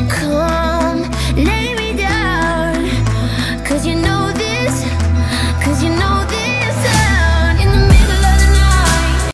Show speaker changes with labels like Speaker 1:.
Speaker 1: Come, lay me down, 'cause you know this